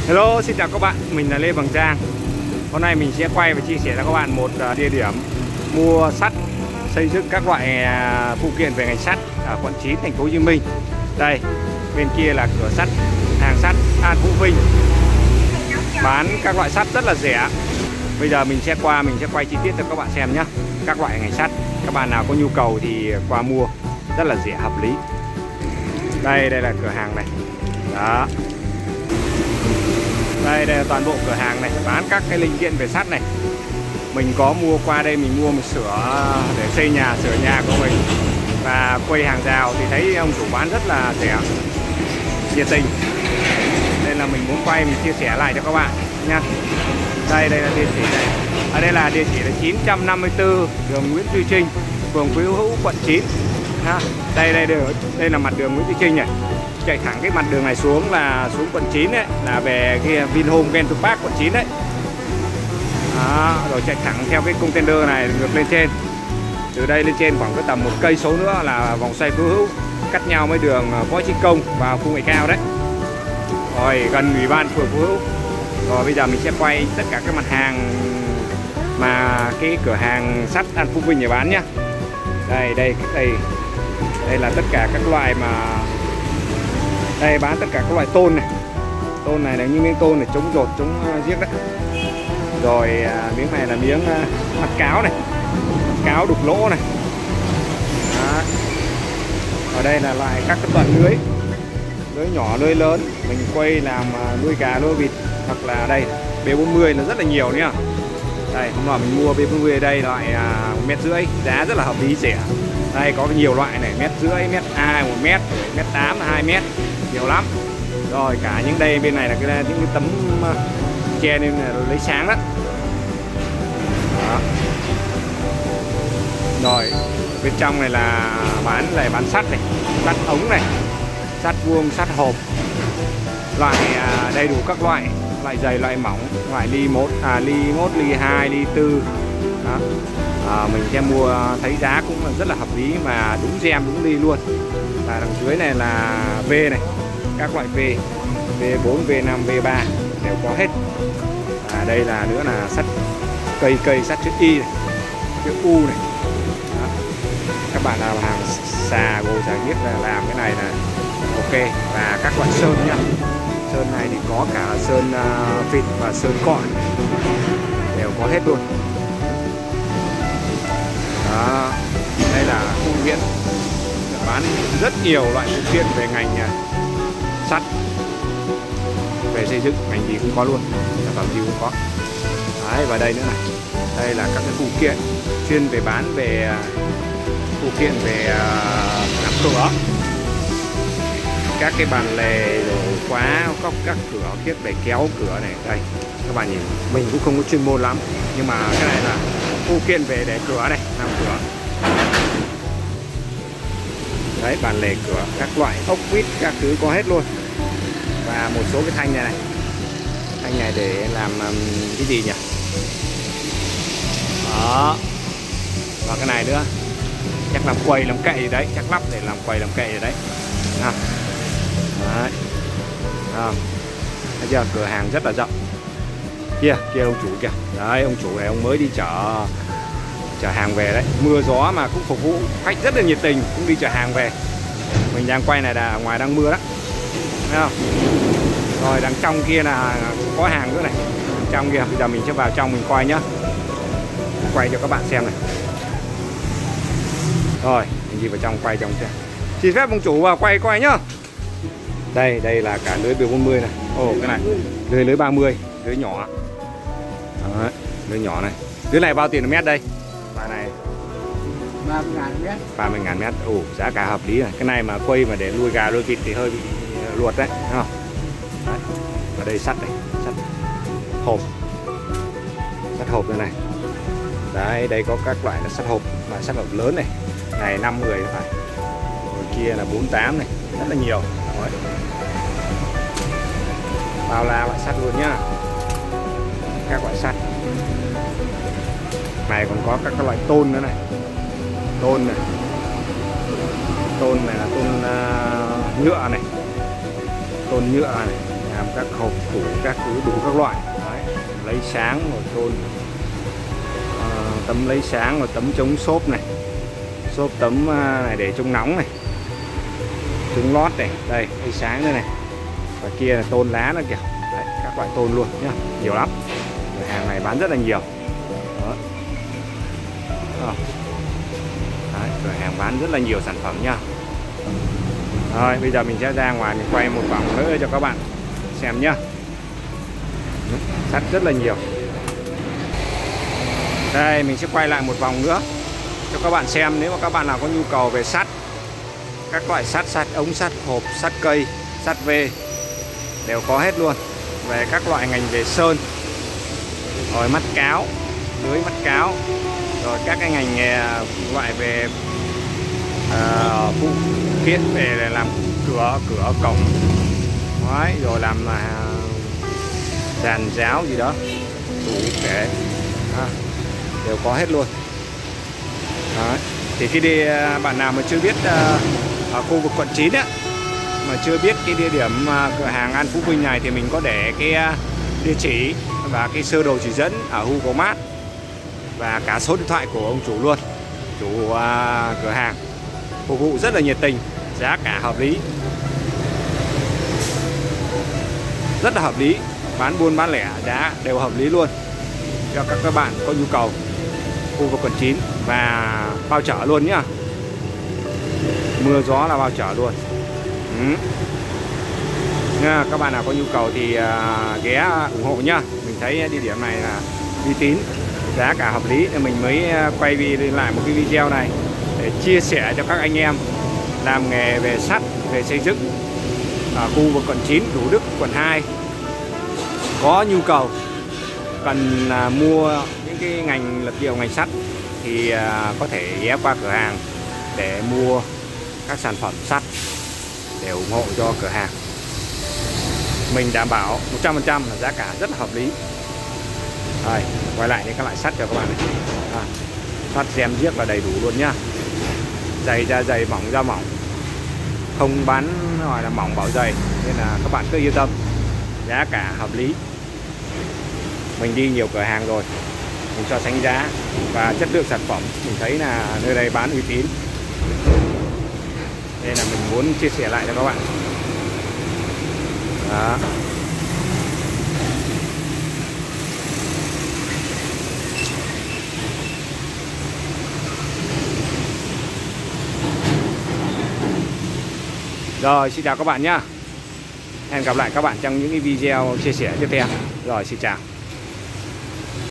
Hello, xin chào các bạn, mình là Lê Bằng Giang. Hôm nay mình sẽ quay và chia sẻ cho các bạn một địa điểm mua sắt, xây dựng các loại phụ kiện về ngành sắt ở quận 9 thành phố Hồ Chí Minh. Đây, bên kia là cửa sắt, hàng sắt An Phú Vinh. Bán các loại sắt rất là rẻ. Bây giờ mình sẽ quay chi tiết cho các bạn xem nhé. Các loại ngành sắt, các bạn nào có nhu cầu thì qua mua rất là rẻ, hợp lý. Đây là cửa hàng này. Đó. Đây là toàn bộ cửa hàng này, bán các cái linh kiện về sắt này. Mình có mua qua đây, mình mua một sửa để xây nhà, sửa nhà của mình. Và quay hàng rào thì thấy ông chủ bán rất là rẻ, nhiệt tình. Nên là mình muốn quay, mình chia sẻ lại cho các bạn nha. Đây là địa chỉ này. Ở đây là địa chỉ là 954 đường Nguyễn Duy Trinh, phường Phú Hữu, quận 9. Đây là mặt đường Nguyễn Duy Trinh này. Chạy thẳng cái mặt đường này xuống là xuống quận 9 đấy, là về cái Vinhome Venture Park quận 9 đấy. Đó, rồi chạy thẳng theo cái container này ngược lên trên. Từ đây lên trên khoảng có tầm 1 cây số nữa là vòng xoay Phú Hữu, cắt nhau với đường Võ Trí Công vào khu ngoại cao đấy. Rồi gần ủy ban phường Phú Hữu. Rồi bây giờ mình sẽ quay tất cả các mặt hàng mà cái cửa hàng sắt An Phú Vinh để bán nhá. Đây là tất cả các loại mà đây bán tất cả các loại tôn này. Tôn này là những miếng tôn này chống dột, chống giếc đấy. Rồi miếng này là miếng mặt cáo này, cáo đục lỗ này. Đó. Ở đây là loại các cái đoạn lưới nhỏ, lưới lớn. Mình quay làm nuôi gà, nuôi vịt. Hoặc là đây B40 là rất là nhiều nhá. Đây hôm nọ mình mua B40 ở đây loại 1,5 m, giá rất là hợp lý, rẻ. Đây có nhiều loại này, 1,5 m, 1,2 m, 1 m, 1,8 m, 2 m, nhiều lắm. Rồi cả những đây bên này là những cái tấm che nên là lấy sáng đó. Đó. Rồi bên trong này là bán sắt này, sắt ống này, sắt vuông, sắt hộp, loại đầy đủ các loại dày, loại mỏng, loại ly 1, ly 2, ly 4. Đó. Mình sẽ mua thấy giá cũng là rất là hợp lý mà đúng gem, đúng ly luôn. Và đằng dưới này là V này, các loại V, V4, V5, V3 đều có hết. Đây là nữa là sắt cây sắt chữ Y này, chữ U này. Đó. Các bạn nào hàng xà gồ xà biết là làm cái này là ok. Và các loại sơn nhá. Sơn này thì có cả sơn vịt và sơn cọ, đều có hết luôn. Đó. Đây là phụ kiện bán rất nhiều loại phụ kiện về ngành sắt, về xây dựng, ngành gì cũng có luôn, sản phẩm gì cũng có. Đấy, và đây nữa này, đây là các cái phụ kiện chuyên về bán về phụ kiện về làm cửa, các cái bàn lề, đồ khóa, cốc các cửa, kiếc để kéo cửa này. Đây các bạn nhìn, mình cũng không có chuyên môn lắm, nhưng mà cái này là phụ kiện về để cửa này, làm cửa. Đấy, bàn lề cửa, các loại ốc vít, các thứ có hết luôn. Và một số cái thanh này thanh này để làm cái gì nhỉ? Đó. Và cái này nữa, chắc làm quầy làm kệ gì đấy, chắc lắp để làm quầy làm kệ gì đấy. Đấy. Thấy chưa? Cửa hàng rất là rộng. Kia ông chủ kìa. Đấy, ông chủ này ông mới đi chở hàng về đấy. Mưa gió mà cũng phục vụ khách rất là nhiệt tình, cũng đi chở hàng về. Mình đang quay này là ngoài đang mưa đó. Thấy không? Rồi đằng trong kia là có hàng nữa này. Đằng trong kia, bây giờ mình sẽ vào trong mình quay nhá. Quay cho các bạn xem này. Rồi, mình đi vào trong quay trong xem. Xin phép ông chủ vào quay nhá. Đây là cả lưới B40 này. Ồ, cái này lưới 30, lưới nhỏ. Đấy, lưới nhỏ này. Lưới này bao tiền một mét đây? Bài này 30.000 mét. 30.000 mét. Ồ, giá cả hợp lý này. Cái này mà quay mà để nuôi gà nuôi vịt thì hơi bị luột đấy, thấy không? Đấy. Ở đây sắt này, sắt hộp đây này. Đấy, đây có các loại là sắt hộp, loại sắt hộp lớn này. Này 50 phải. Rồi kia là 48 này, rất là nhiều. Đấy. Bao la loại sắt luôn nhá. Các loại sắt. Này còn có các loại tôn nữa này. Tôn này là tôn nhựa này. Tôn nhựa này. làm các hộp tủ các thứ đủ các loại. Đấy, lấy sáng rồi tôn tấm lấy sáng, rồi tấm chống xốp này, xốp tấm này để chống nóng này, chống lót này, đây lấy sáng đây này, và kia là tôn lá nữa kìa. Đấy, các loại tôn luôn nhá, nhiều lắm. Cửa hàng này bán rất là nhiều. Đó. Đấy, cửa hàng bán rất là nhiều sản phẩm nha. Rồi bây giờ mình sẽ ra ngoài mình quay một vòng nữa cho các bạn xem nhá. Sắt rất là nhiều. Đây mình sẽ quay lại một vòng nữa cho các bạn xem. Nếu mà các bạn nào có nhu cầu về sắt, các loại sắt, sắt ống, sắt hộp, sắt cây, sắt V đều có hết luôn. Về các loại ngành về sơn, rồi mắt cáo, lưới mắt cáo, rồi các cái ngành nghề loại về phụ kiện về làm cửa cổng. Đấy, rồi làm dàn giáo gì đó, tủ kệ, đều có hết luôn. Đấy. Thì cái đi bạn nào mà chưa biết ở khu vực quận 9 á, mà chưa biết cái địa điểm cửa hàng An Phú Vinh này, thì mình có để cái địa chỉ và cái sơ đồ chỉ dẫn ở Google Maps và cả số điện thoại của ông chủ luôn. Chủ cửa hàng phục vụ rất là nhiệt tình, giá cả hợp lý, rất là hợp lý, bán buôn bán lẻ giá đều hợp lý luôn cho các bạn có nhu cầu. Khu vực quận 9 và bao chở luôn nhá, mưa gió là bao chở luôn. Nha, các bạn nào có nhu cầu thì ghé ủng hộ nhá. Mình thấy địa điểm này là uy tín, giá cả hợp lý nên mình mới quay lại một cái video này để chia sẻ cho các anh em làm nghề về sắt, về xây dựng ở khu vực quận 9, Thủ Đức, quận 2 có nhu cầu cần mua những cái ngành vật liệu, ngành sắt thì có thể ghé qua cửa hàng để mua các sản phẩm sắt để ủng hộ cho cửa hàng. Mình đảm bảo 100% là giá cả rất là hợp lý. Rồi, quay lại những các loại sắt cho các bạn này. Sắt rem riếc là đầy đủ luôn nhá. Dày ra dày, mỏng ra mỏng, không bán gọi là mỏng bảo dày, nên là các bạn cứ yên tâm, giá cả hợp lý. Mình đi nhiều cửa hàng rồi, mình so sánh giá và chất lượng sản phẩm, mình thấy là nơi đây bán uy tín, nên là mình muốn chia sẻ lại cho các bạn. Đó. Rồi, xin chào các bạn nhé. Hẹn gặp lại các bạn trong những cái video chia sẻ tiếp theo. Rồi, xin chào.